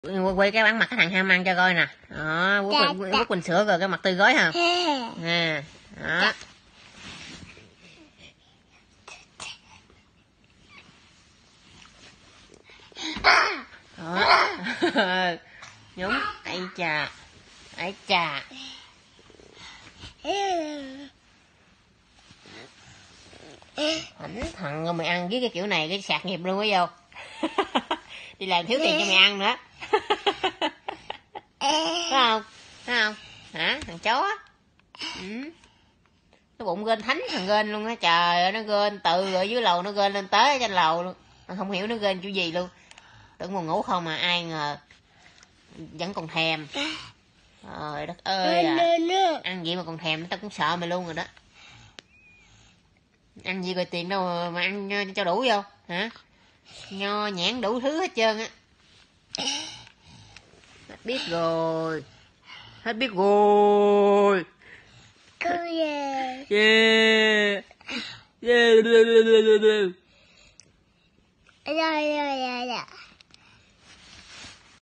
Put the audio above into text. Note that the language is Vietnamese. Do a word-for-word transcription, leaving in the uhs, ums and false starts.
Quay cái bản mặt cái thằng ham ăn cho coi nè. Đó, quất Quỳnh, quất Quỳnh sữa rồi cái mặt tươi gói ha. Nè, đó. Đó. Nhúng, ấy chà. Ấy chà. Thỉnh thằng rồi mày ăn với cái kiểu này cái sạc nghiệp luôn ấy vô. Đi làm thiếu tiền cho mày ăn nữa. Phải không? Phải không? Hả? Thằng chó. Ừ. Cái bụng gên thánh thằng gên luôn á. Trời ơi, nó gên từ ở dưới lầu nó gên lên tới trên lầu luôn. Không hiểu nó gên kiểu gì luôn. Tưởng buồn ngủ không mà ai ngờ vẫn còn thèm. Trời đất ơi à. Ăn gì mà còn thèm, tao cũng sợ mày luôn rồi đó. Ăn gì rồi tiền đâu mà ăn cho đủ vô hả? Nho nhãn đủ thứ hết trơn á. Hết biết rồi. Hết biết rồi. Yeah. Yeah. Yeah. Yeah.